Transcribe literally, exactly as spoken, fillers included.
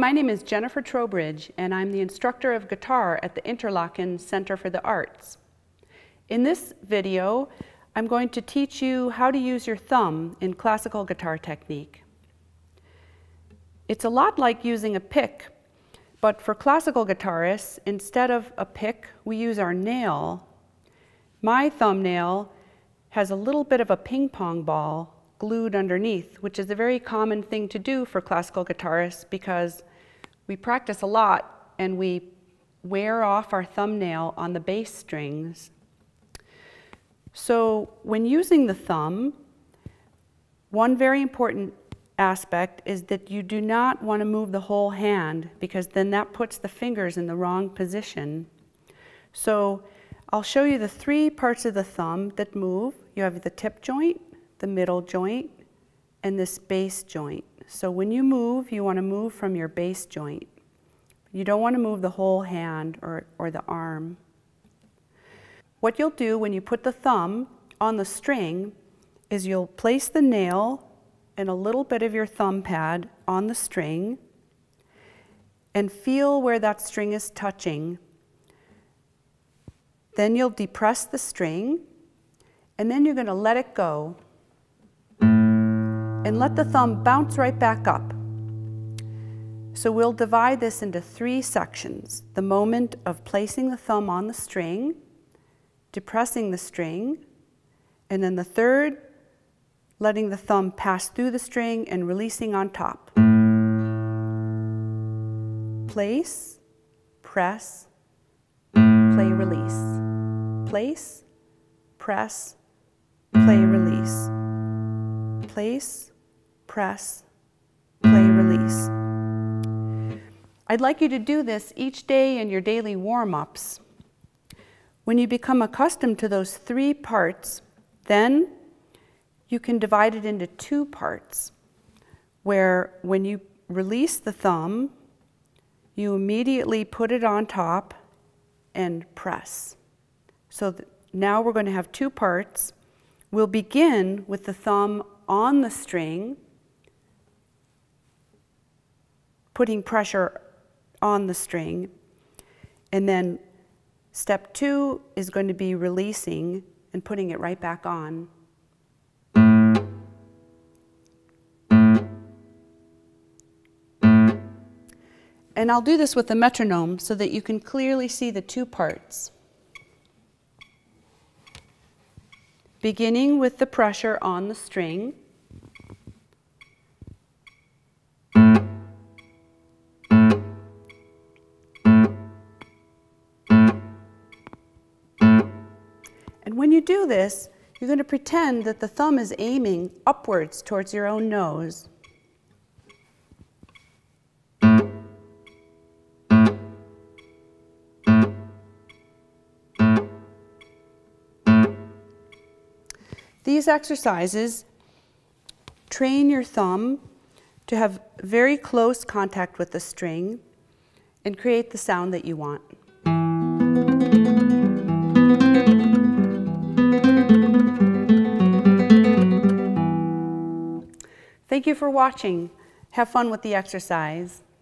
my name is Jennifer Trowbridge, and I'm the instructor of guitar at the Interlochen Center for the Arts. In this video, I'm going to teach you how to use your thumb in classical guitar technique. It's a lot like using a pick, but for classical guitarists, instead of a pick, we use our nail. My thumbnail has a little bit of a ping pong ball glued underneath, which is a very common thing to do for classical guitarists because we practice a lot and we wear off our thumbnail on the bass strings. So when using the thumb, one very important aspect is that you do not want to move the whole hand because then that puts the fingers in the wrong position. So I'll show you the three parts of the thumb that move. You have the tip joint, the middle joint, and this bass joint. So when you move, you want to move from your bass joint. You don't want to move the whole hand or, or the arm. What you'll do when you put the thumb on the string is you'll place the nail and a little bit of your thumb pad on the string and feel where that string is touching. Then you'll depress the string and then you're going to let it go and let the thumb bounce right back up. So we'll divide this into three sections. The moment of placing the thumb on the string, depressing the string, and then the third, letting the thumb pass through the string and releasing on top. Place, press, play, release. Place, press, play, release. Place, press, play, release. I'd like you to do this each day in your daily warm-ups. When you become accustomed to those three parts, then you can divide it into two parts, where when you release the thumb, you immediately put it on top and press. So now we're going to have two parts. We'll begin with the thumb on the string, putting pressure on the string, and then step two is going to be releasing and putting it right back on. And I'll do this with the metronome so that you can clearly see the two parts. Beginning with the pressure on the string. And when you do this, you're going to pretend that the thumb is aiming upwards towards your own nose. These exercises train your thumb to have very close contact with the string and create the sound that you want. Thank you for watching. Have fun with the exercise.